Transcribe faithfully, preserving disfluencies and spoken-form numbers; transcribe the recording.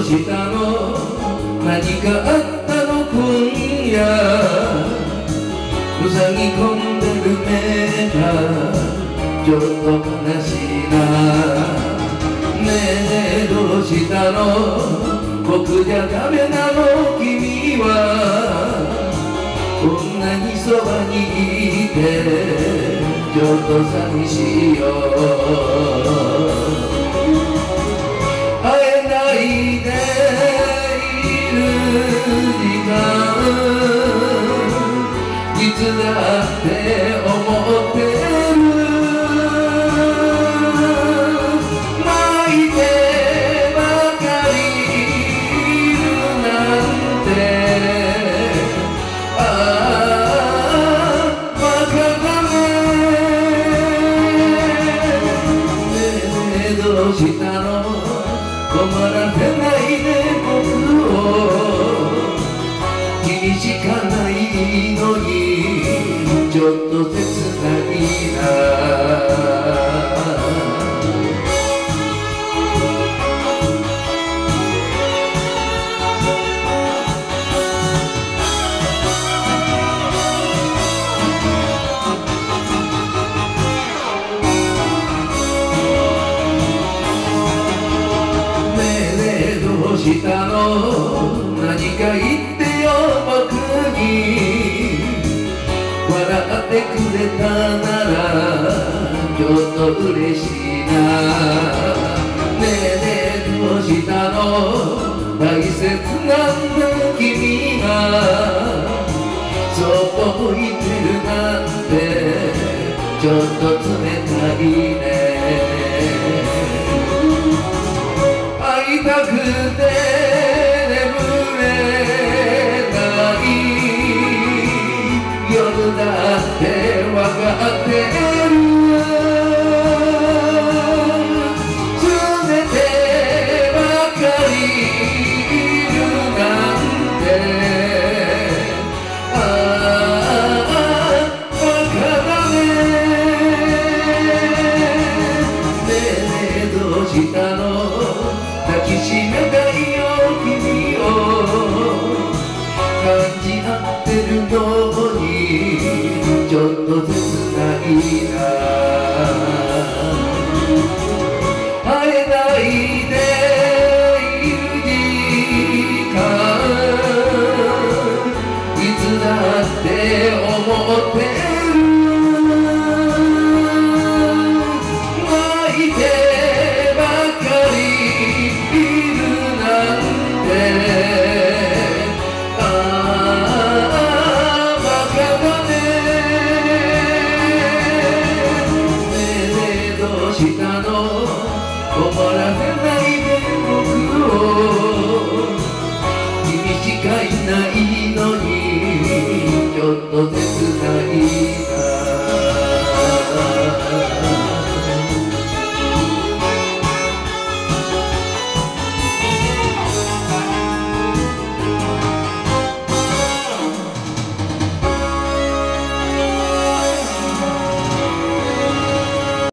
したの？何かあったの今夜。ふさぎ込んでる目がちょっと悲しいな。ねえねえどうしたの？僕じゃダメなの君は。こんなにそばにいてちょっと寂しいよ。会えないでいる時間いつだって思ってる。泣いてばかりいるなんて、ああバカだね。ねえねえどうしたの？困らせないで僕を。君しかないのにちょっと切ないな。どうしたの？何か言ってよ僕に。笑ってくれたならちょっと嬉しいな。ねえねえどうしたの？大切なんだ君がそっと向いてるなんてちょっと冷たいね。会いたくて眠れない夜だってわかってる。全てばかりいるなんて、ああバカだね。ねえねえどうしたの？抱きしめたいよ君を。感じ合ってるのにちょっと切ないな。